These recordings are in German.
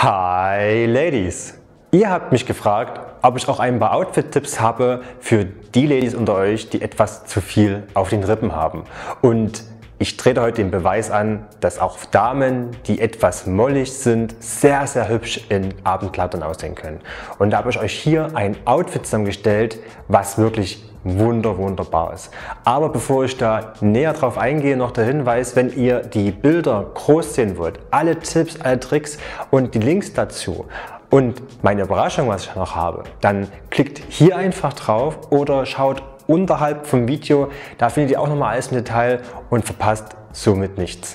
Hi Ladies! Ihr habt mich gefragt, ob ich auch ein paar Outfit-Tipps habe für die Ladies unter euch, die etwas zu viel auf den Rippen haben. Und ich trete heute den Beweis an, dass auch Damen, die etwas mollig sind, sehr, sehr hübsch in Abendkleidern aussehen können. Und da habe ich euch hier ein Outfit zusammengestellt, was wirklich wunderbar ist. Aber bevor ich da näher drauf eingehe, noch der Hinweis, wenn ihr die Bilder groß sehen wollt, alle Tipps, alle Tricks und die Links dazu und meine Überraschung, was ich noch habe, dann klickt hier einfach drauf oder schaut unterhalb vom Video, da findet ihr auch nochmal alles im Detail und verpasst somit nichts.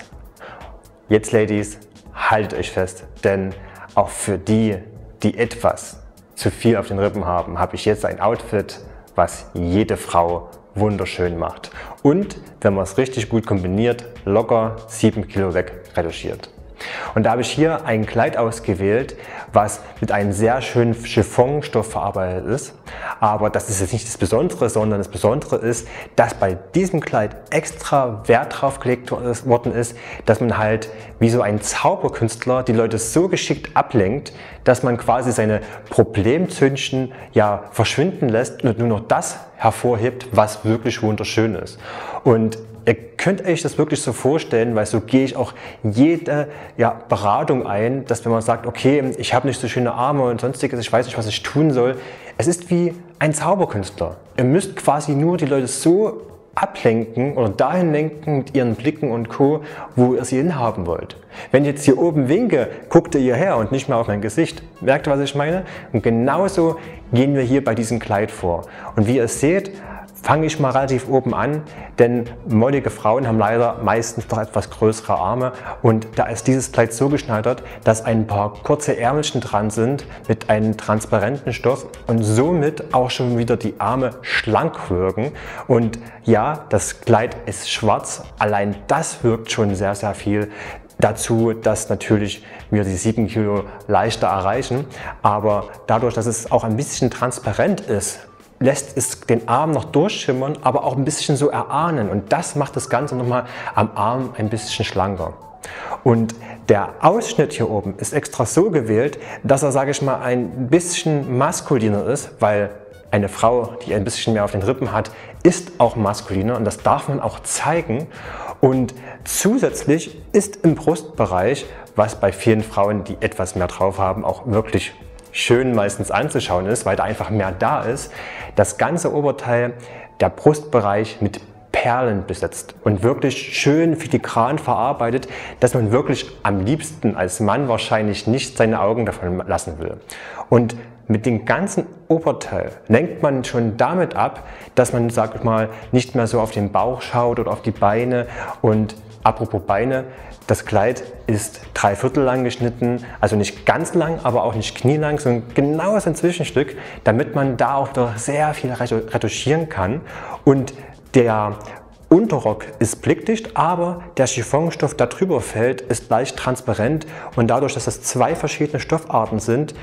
Jetzt Ladies, haltet euch fest, denn auch für die, die etwas zu viel auf den Rippen haben, habe ich jetzt ein Outfit, was jede Frau wunderschön macht und, wenn man es richtig gut kombiniert, locker 7 Kilo wegretuschiert. Und da habe ich hier ein Kleid ausgewählt, was mit einem sehr schönen Chiffonstoff verarbeitet ist. Aber das ist jetzt nicht das Besondere, sondern das Besondere ist, dass bei diesem Kleid extra Wert drauf gelegt worden ist, dass man halt wie so ein Zauberkünstler die Leute so geschickt ablenkt, dass man quasi seine Problemzündchen ja verschwinden lässt und nur noch das hervorhebt, was wirklich wunderschön ist. Und ihr könnt euch das wirklich so vorstellen, weil so gehe ich auch jede Beratung ein, dass wenn man sagt, okay, ich habe nicht so schöne Arme und sonstiges, ich weiß nicht, was ich tun soll. Es ist wie ein Zauberkünstler. Ihr müsst quasi nur die Leute so ablenken oder dahin lenken mit ihren Blicken und Co., wo ihr sie hinhaben wollt. Wenn ich jetzt hier oben winke, guckt ihr hierher und nicht mehr auf mein Gesicht. Merkt ihr, was ich meine? Und genauso gehen wir hier bei diesem Kleid vor. Und wie ihr seht, fange ich mal relativ oben an, denn mollige Frauen haben leider meistens noch etwas größere Arme und da ist dieses Kleid so geschneidert, dass ein paar kurze Ärmelchen dran sind mit einem transparenten Stoff und somit auch schon wieder die Arme schlank wirken. Und ja, das Kleid ist schwarz, allein das wirkt schon sehr, sehr viel dazu, dass natürlich wir die 7 Kilo leichter erreichen, aber dadurch, dass es auch ein bisschen transparent ist, lässt es den Arm noch durchschimmern, aber auch ein bisschen so erahnen und das macht das Ganze nochmal am Arm ein bisschen schlanker. Und der Ausschnitt hier oben ist extra so gewählt, dass er, sage ich mal, ein bisschen maskuliner ist, weil eine Frau, die ein bisschen mehr auf den Rippen hat, ist auch maskuliner und das darf man auch zeigen. Und zusätzlich ist im Brustbereich, was bei vielen Frauen, die etwas mehr drauf haben, auch wirklich schön meistens anzuschauen ist, weil da einfach mehr da ist, das ganze Oberteil, der Brustbereich mit Perlen besetzt und wirklich schön filigran verarbeitet, dass man wirklich am liebsten als Mann wahrscheinlich nicht seine Augen davon lassen will. Und mit dem ganzen Oberteil lenkt man schon damit ab, dass man, sag ich mal, nicht mehr so auf den Bauch schaut oder auf die Beine. Und apropos Beine, das Kleid ist 3/4 lang geschnitten, also nicht ganz lang, aber auch nicht knielang, sondern genau so ein Zwischenstück, damit man da auch noch sehr viel retuschieren kann. Und der Unterrock ist blickdicht, aber der Chiffonstoff, der drüber fällt, ist leicht transparent und dadurch, dass das zwei verschiedene Stoffarten sind,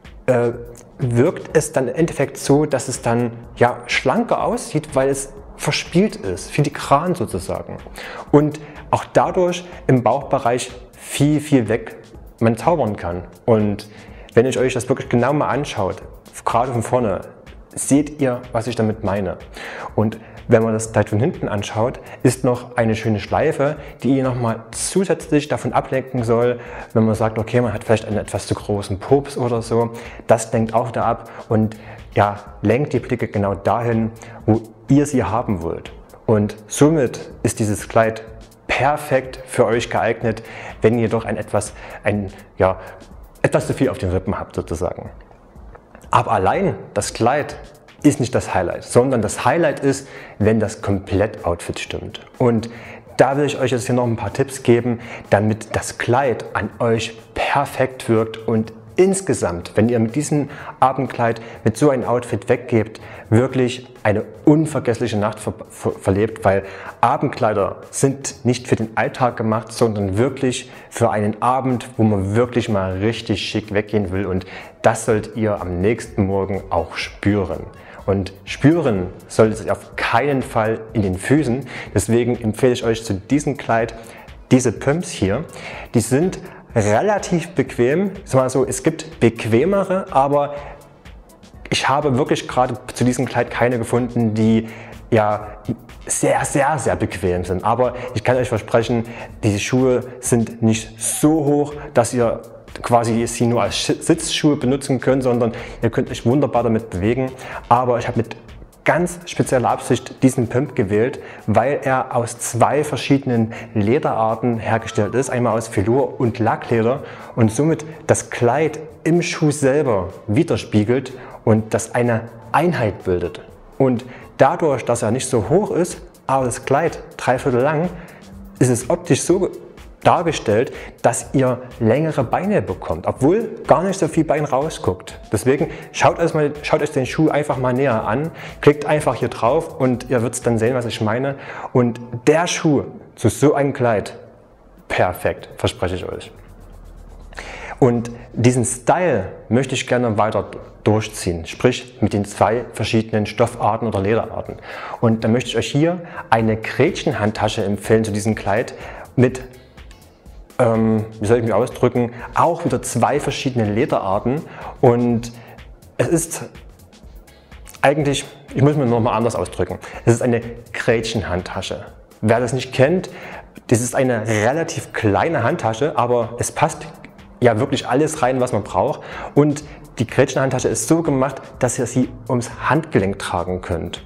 wirkt es dann im Endeffekt so, dass es dann ja schlanker aussieht, weil es verspielt ist, filigran sozusagen. Und auch dadurch im Bauchbereich viel weg man zaubern kann. Und wenn ihr euch das wirklich genau mal anschaut, gerade von vorne, seht ihr, was ich damit meine. Und wenn man das Kleid von hinten anschaut, ist noch eine schöne Schleife, die ihr nochmal zusätzlich davon ablenken soll, wenn man sagt, okay, man hat vielleicht einen etwas zu großen Pups oder so. Das lenkt auch da ab und ja, lenkt die Blicke genau dahin, wo ihr sie haben wollt. Und somit ist dieses Kleid perfekt für euch geeignet, wenn ihr doch etwas zu viel auf den Rippen habt sozusagen. Aber allein das Kleid ist nicht das Highlight, sondern das Highlight ist, wenn das Komplett-Outfit stimmt. Und da will ich euch jetzt hier noch ein paar Tipps geben, damit das Kleid an euch perfekt wirkt und insgesamt, wenn ihr mit diesem Abendkleid, mit so einem Outfit weggebt, wirklich eine unvergessliche Nacht verlebt, weil Abendkleider sind nicht für den Alltag gemacht, sondern wirklich für einen Abend, wo man wirklich mal richtig schick weggehen will und das sollt ihr am nächsten Morgen auch spüren. Und spüren solltet ihr auf keinen Fall in den Füßen, deswegen empfehle ich euch zu diesem Kleid diese Pumps hier, die sind relativ bequem. Ich sag mal so, es gibt bequemere, aber ich habe wirklich gerade zu diesem Kleid keine gefunden, die ja sehr bequem sind. Aber ich kann euch versprechen, diese Schuhe sind nicht so hoch, dass ihr quasi sie nur als Sitzschuhe benutzen könnt, sondern ihr könnt euch wunderbar damit bewegen. Aber ich habe mit ganz spezieller Absicht diesen Pump gewählt, weil er aus zwei verschiedenen Lederarten hergestellt ist. Einmal aus Velour und Lackleder und somit das Kleid im Schuh selber widerspiegelt und das eine Einheit bildet. Und dadurch, dass er nicht so hoch ist, aber das Kleid 3/4 lang, ist es optisch so dargestellt, dass ihr längere Beine bekommt, obwohl gar nicht so viel Bein rausguckt. Deswegen schaut euch den Schuh einfach mal näher an, klickt einfach hier drauf und ihr werdet dann sehen, was ich meine. Und der Schuh zu so einem Kleid, perfekt, verspreche ich euch. Und diesen Style möchte ich gerne weiter durchziehen, sprich mit den zwei verschiedenen Stoffarten oder Lederarten. Und dann möchte ich euch hier eine Gretchenhandtasche empfehlen zu diesem Kleid mit, wie soll ich mich ausdrücken, auch wieder zwei verschiedene Lederarten. Und es ist eigentlich, ich muss mir nochmal anders ausdrücken, es ist eine Gretchenhandtasche. Wer das nicht kennt, das ist eine relativ kleine Handtasche, aber es passt ja wirklich alles rein, was man braucht. Und die Gretchenhandtasche ist so gemacht, dass ihr sie ums Handgelenk tragen könnt.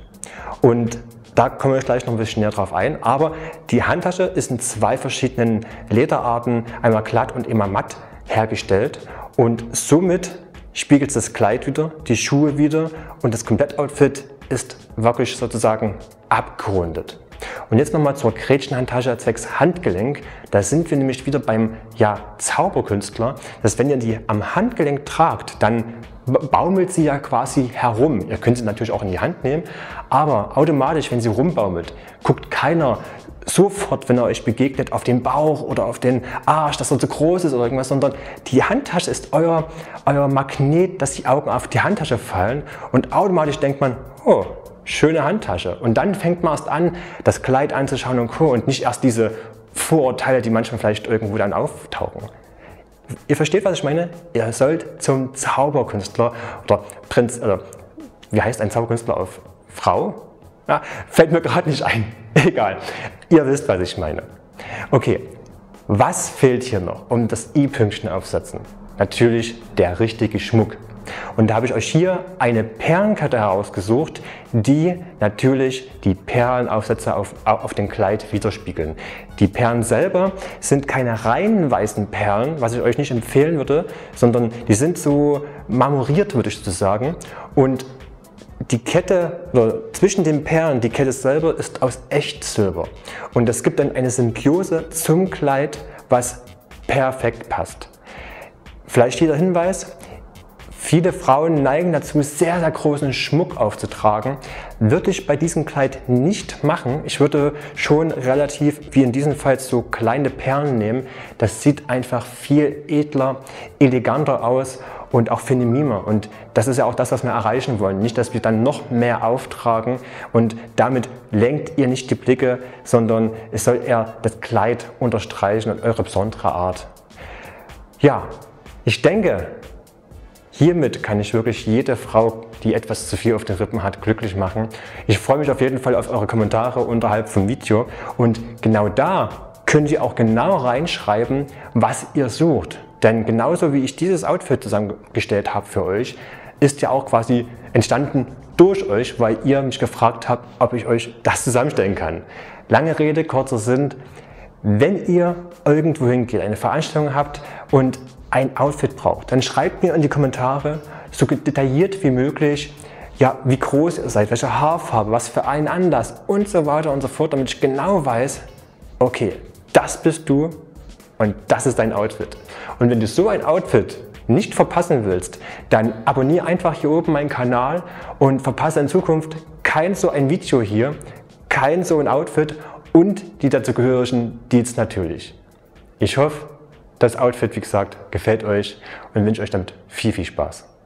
Und da kommen wir gleich noch ein bisschen näher drauf ein. Aber die Handtasche ist in zwei verschiedenen Lederarten, einmal glatt und einmal matt, hergestellt. Und somit spiegelt das Kleid wieder, die Schuhe wieder und das Komplettoutfit ist wirklich sozusagen abgerundet. Und jetzt nochmal zur Gretchenhandtasche zwecks Handgelenk. Da sind wir nämlich wieder beim Zauberkünstler, dass wenn ihr die am Handgelenk tragt, dann baumelt sie ja quasi herum. Ihr könnt sie natürlich auch in die Hand nehmen, aber automatisch, wenn sie rumbaumelt, guckt keiner sofort, wenn er euch begegnet, auf den Bauch oder auf den Arsch, dass er zu groß ist oder irgendwas, sondern die Handtasche ist euer Magnet, dass die Augen auf die Handtasche fallen und automatisch denkt man, oh, schöne Handtasche. Und dann fängt man erst an, das Kleid anzuschauen und Co. und nicht erst diese Vorurteile, die manchmal vielleicht irgendwo dann auftauchen. Ihr versteht, was ich meine? Ihr sollt zum Zauberkünstler oder Prinz, oder wie heißt ein Zauberkünstler auf Frau? Ja, fällt mir gerade nicht ein. Egal. Ihr wisst, was ich meine. Okay, was fehlt hier noch, um das i-Pünktchen aufzusetzen? Natürlich der richtige Schmuck. Und da habe ich euch hier eine Perlenkette herausgesucht, die natürlich die Perlenaufsätze auf dem Kleid widerspiegeln. Die Perlen selber sind keine rein weißen Perlen, was ich euch nicht empfehlen würde, sondern die sind so marmoriert, würde ich so sagen. Und die Kette, oder zwischen den Perlen, die Kette selber ist aus Echtsilber. Und es gibt dann eine Symbiose zum Kleid, was perfekt passt. Vielleicht hier der Hinweis: Viele Frauen neigen dazu, sehr großen Schmuck aufzutragen. Würde ich bei diesem Kleid nicht machen. Ich würde schon relativ, wie in diesem Fall, so kleine Perlen nehmen. Das sieht einfach viel edler, eleganter aus und auch femininer. Und das ist ja auch das, was wir erreichen wollen. Nicht, dass wir dann noch mehr auftragen und damit lenkt ihr nicht die Blicke, sondern es soll eher das Kleid unterstreichen und eure besondere Art. Ja, ich denke, hiermit kann ich wirklich jede Frau, die etwas zu viel auf den Rippen hat, glücklich machen. Ich freue mich auf jeden Fall auf eure Kommentare unterhalb vom Video und genau da könnt ihr auch genau reinschreiben, was ihr sucht. Denn genauso wie ich dieses Outfit zusammengestellt habe für euch, ist ja auch quasi entstanden durch euch, weil ihr mich gefragt habt, ob ich euch das zusammenstellen kann. Lange Rede, kurzer Sinn. Wenn ihr irgendwo hingeht, eine Veranstaltung habt und ein Outfit braucht, dann schreibt mir in die Kommentare so detailliert wie möglich, ja, wie groß ihr seid, welche Haarfarbe, was für einen Anlass und so weiter und so fort, damit ich genau weiß, okay, das bist du und das ist dein Outfit. Und wenn du so ein Outfit nicht verpassen willst, dann abonniere einfach hier oben meinen Kanal und verpasse in Zukunft kein so ein Video hier, kein so ein Outfit und die dazugehörigen Deals natürlich. Ich hoffe, das Outfit, wie gesagt, gefällt euch und wünsche euch damit viel Spaß.